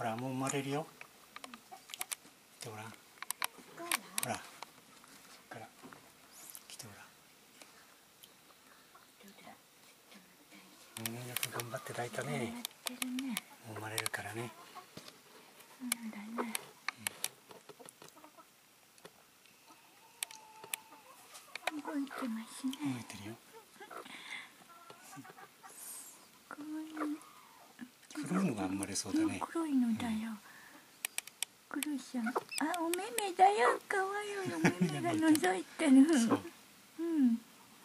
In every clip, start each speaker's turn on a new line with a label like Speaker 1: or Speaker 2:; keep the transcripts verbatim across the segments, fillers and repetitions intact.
Speaker 1: らもう生まれるよ。来てごらん。ほらから来てごらん。うん、よく頑張って抱いたね。もう生まれるからね。
Speaker 2: そうだね。動いてますね。
Speaker 1: 動いてるよ。黒いのが生まれそうだね。
Speaker 2: 黒いのだよ。黒いさん。あ、お目目だよ。かわいいお目目が覗いてる。
Speaker 1: そう。
Speaker 2: うん。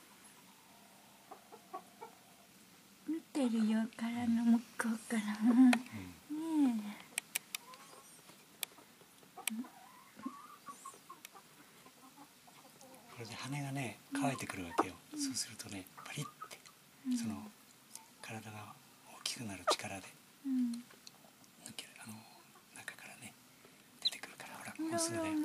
Speaker 2: 見てるよ。殻の向こうから。うん、ねえ。
Speaker 1: これで羽がね乾いてくるわけよ。うん、そうするとねパリッて、うん、その体が大きくなる力で、うん、抜けるあの中からね出てくるから、ほらもうすぐだよ。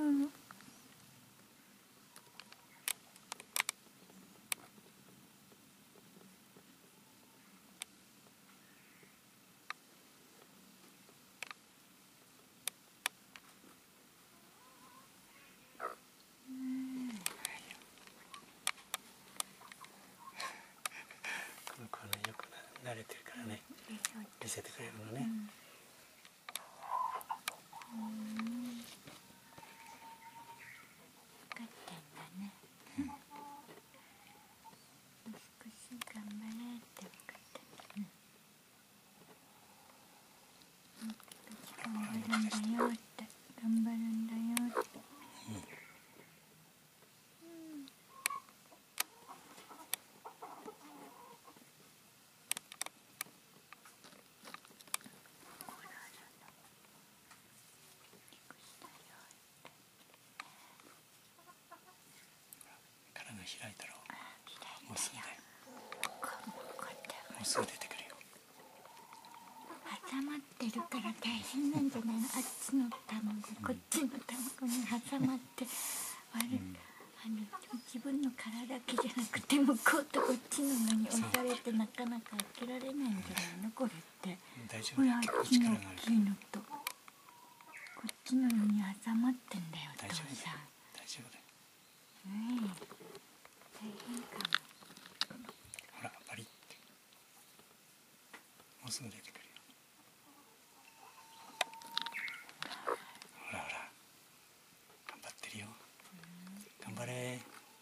Speaker 1: この子はねよく慣れてるからね、見せてくれるのね。
Speaker 2: うん、分かってんだね。うん、少し頑張れって分かってるね。頑張るんだよって、頑張るんだよって。
Speaker 1: 殻が開いたろ。もうすぐだよ。もうすぐ出てくるよ。
Speaker 2: 挟まってるから大変なんじゃないの。あっちの卵、こっちの卵に挟まって割る、うん、あの自分の殻だけじゃなくて向こうとこっちののに押されてなかなか開けられないんじゃないのこれって。
Speaker 1: 大丈夫だよ。
Speaker 2: ほら、あっちの大きいのとこっちののに挟まってんだよ。
Speaker 1: 大丈夫だよ。大丈夫だよ。
Speaker 2: うん、大変かも。
Speaker 1: ほらパリッてもうすぐ出てくるよ。ほらほら頑張ってるよ。頑張れ。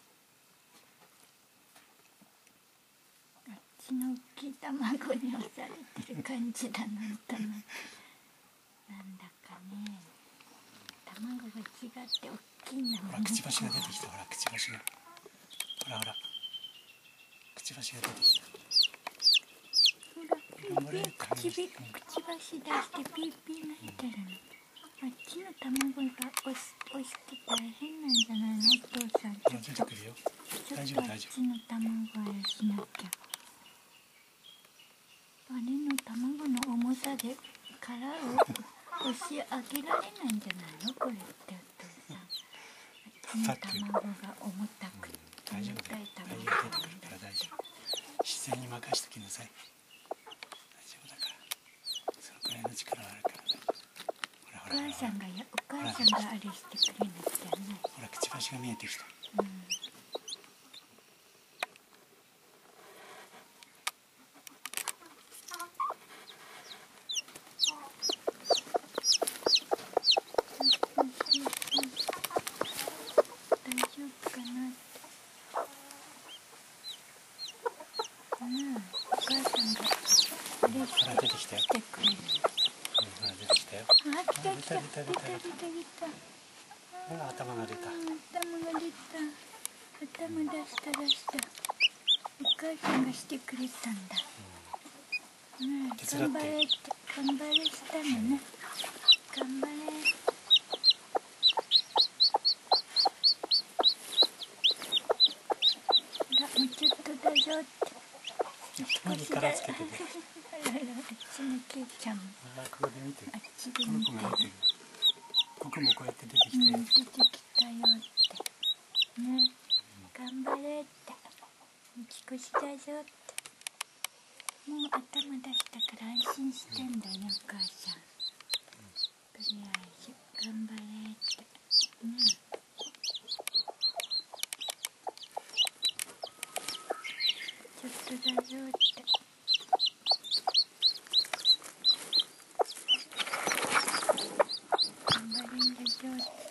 Speaker 2: あっちの大きい卵に押されてる感じだなんとなく。なんだかね、卵が違って大きいの。
Speaker 1: ほらくちばしが出てきた。ほらくちばしが。ほらほらくちばしが出てきた。
Speaker 2: ほらピーピーくちびくちばし出してピーピー鳴いてるの。あっちの卵が押し押して大変なんじゃないのお父さん。ちょっとちょっとあっちの卵へしなきゃ。あれの卵の重さで殻を押し上げられないんじゃないのこれってお父さん。あっちの卵が重たくて重たい卵が出てくるから大丈夫。
Speaker 1: 自然に任しときなさい。大丈夫だから。そのくらいの力あるからね。
Speaker 2: お母さんがやお母さんがあれしてくれなくちゃね。
Speaker 1: ほらくちばしが見えてきた。
Speaker 2: うん、大丈夫かな。うん、お母さんがあれしてくれる。
Speaker 1: ほら出てきたよ。
Speaker 2: あ、来た来た
Speaker 1: 出た出た出た出た。
Speaker 2: 出た。
Speaker 1: ほら頭が出た。
Speaker 2: 頭が出た。頭出した出した。お母さんがしてくれたんだ。うん、頑張れって頑張れしたのね。頑張れ。ほらもうちょっとだよって。
Speaker 1: 頭に殻つけてて。
Speaker 2: あらら、あっちのケイちゃんも。
Speaker 1: あらここで見てる。
Speaker 2: あっちで見てる。
Speaker 1: ここもこうやって出てきたよ。
Speaker 2: うん、出てきたよって。ね、頑張れって。少しだよって。もう頭出したから安心してんだねお母さん。 とりあえず頑張れってね。ちょっとだぞって頑張るんだぞって。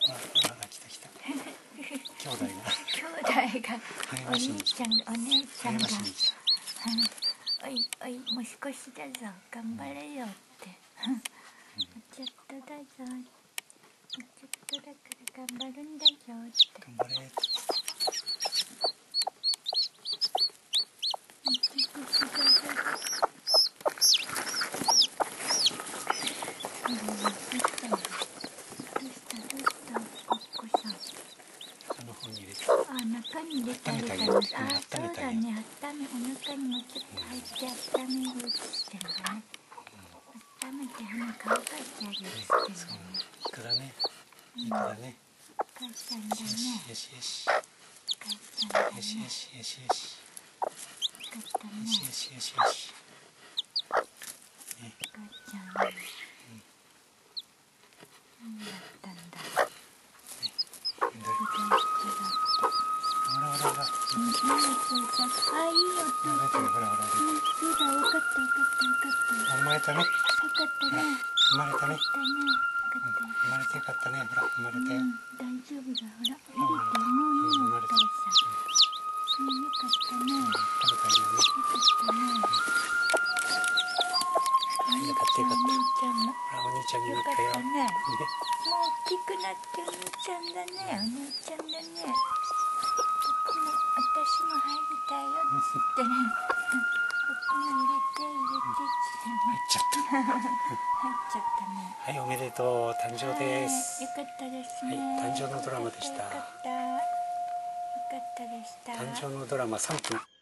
Speaker 1: あ、あ、来た来た。兄弟が。
Speaker 2: 兄弟がお兄ちゃんお姉ちゃんがおいおいもう少しだぞ頑張れよって、うん、もうちょっとだぞもうちょっとだから頑張るんだぞって
Speaker 1: 頑張れ。
Speaker 2: もう少しだぞ。それはどうしたの？どうしたどうしたおっこさん。
Speaker 1: あの方に入れて。
Speaker 2: あ、中に入れてあるから。あ、そうだね。温め、お腹にもちょっと入って温めるってのがね。温めて鼻乾かしてあげるってのがね。
Speaker 1: いくらね。いくらね。
Speaker 2: 母ちゃんだね。
Speaker 1: よしよしよし。
Speaker 2: 母ちゃんだね。
Speaker 1: よしよしよしよし。
Speaker 2: よかったね。
Speaker 1: よしよしよしよし。ね。
Speaker 2: 母ちゃん。何だったんだ。
Speaker 1: ほらほらほら。
Speaker 2: あ、いい音。
Speaker 1: ほらほらほら。
Speaker 2: そうだ、分かった分かった分かった。
Speaker 1: 生まれたね。
Speaker 2: よかったね。
Speaker 1: 生まれたね。
Speaker 2: 生まれたね。よかった。
Speaker 1: 生まれてよかったね。ほら生まれたよ。
Speaker 2: うん、大丈夫だ。ほら、入れてもういいよ、お父さん。うん、よかったね。よかったね。
Speaker 1: よかったよかった。
Speaker 2: お兄ちゃんも。
Speaker 1: ほらお兄ちゃんにな
Speaker 2: よ
Speaker 1: ったよ。
Speaker 2: かったね。もう大きくなってお兄ちゃんだね。お兄ちゃんだね。僕も私も入りたいよってね。僕も入れて入れてってね。
Speaker 1: 入っちゃった。
Speaker 2: 入っちゃったね。
Speaker 1: はい、おめでとう。誕生です。
Speaker 2: よかったですね。
Speaker 1: はい、誕生のドラマでした。
Speaker 2: よかった。よかったでした。
Speaker 1: 誕生のドラマさんぷん。